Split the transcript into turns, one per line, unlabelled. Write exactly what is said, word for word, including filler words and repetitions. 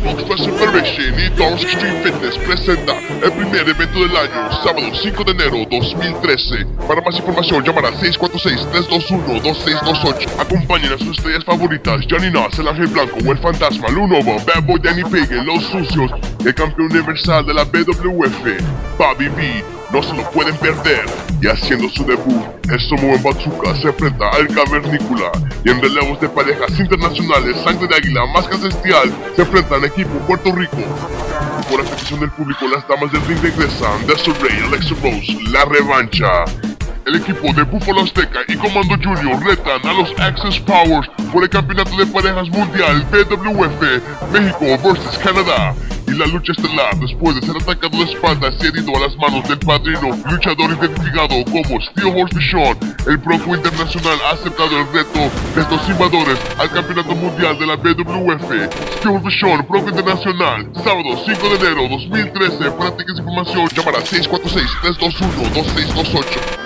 Fox Wrestling Federation y Doors Extreme Fitness presenta el primer evento del año, sábado cinco de enero dos mil trece. Para más información, llamar al seis cuatro seis, tres dos uno, dos seis dos ocho. Acompañen a sus estrellas favoritas, Johnny Knox, el Ángel Blanco o el Fantasma, Lunovo, Bad Boy Danny Pagan, Los Sucios, el campeón universal de la B W F, Bobby B. No se lo pueden perder. Y haciendo su debut, el Samoan Bazooka se enfrenta al Cavernícola. Y en relevos de parejas internacionales, Sangre de Águila, Máscara Celestial se enfrentan equipo Puerto Rico. Y por la petición del público, las damas del ring regresan. Desiree, Alexa Rose, la revancha. El equipo de Búfalo Azteca y Comando Junior retan a los Access Powers por el campeonato de parejas mundial B W F México versus Canadá. Y la lucha estelar, después de ser atacado de espaldas y herido a las manos del padrino, luchador identificado como Steel Horse Vachon, el Bronco Internacional ha aceptado el reto de estos invadores al campeonato mundial de la B W F. Steel Horse Vachon, Bronco Internacional, sábado cinco de enero dos mil trece. Para tickets e información, llamar a seis cuatro seis, tres dos uno, dos seis dos ocho.